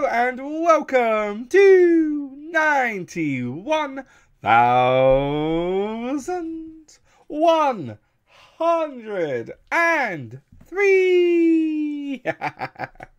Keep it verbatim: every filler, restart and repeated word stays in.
Hello and welcome to ninety-one thousand one hundred three.